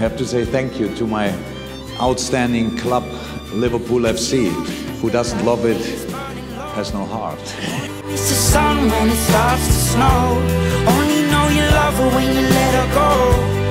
have to say thank you to my outstanding club, Liverpool FC. Who doesn't love it has no heart. It's the sun when it starts to snow. Only know you love her when you let her go.